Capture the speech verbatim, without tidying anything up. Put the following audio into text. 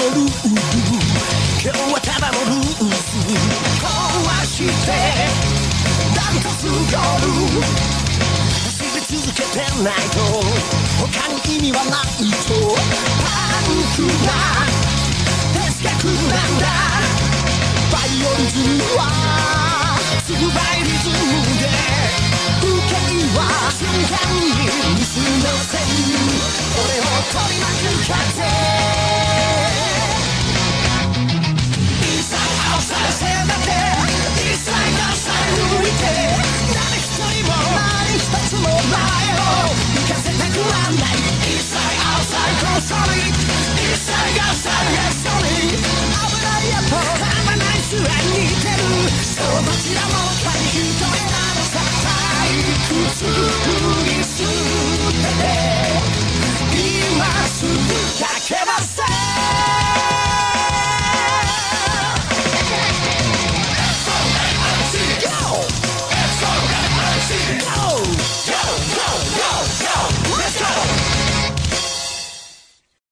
ルール今日はただのルール壊してダントツゴール走り続けてないと他に意味はないとパンクな哲学なんだバイオリズムはすぐバイリズムで受けは瞬間に結んだ線俺を取り巻く風インサイドアウトサイド線だってインサイドアウトサイド抜いて誰一人も何一つも前を行かせたくはないインサイドアウトサイドソリッドインサイドアウトサイド